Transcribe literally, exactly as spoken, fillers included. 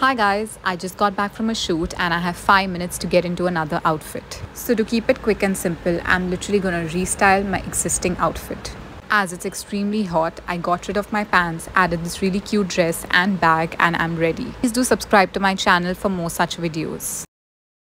Hi guys, I just got back from a shoot and I have five minutes to get into another outfit. So to keep it quick and simple, I'm literally gonna restyle my existing outfit. As it's extremely hot, I got rid of my pants, added this really cute dress and bag, and I'm ready. Please do subscribe to my channel for more such videos.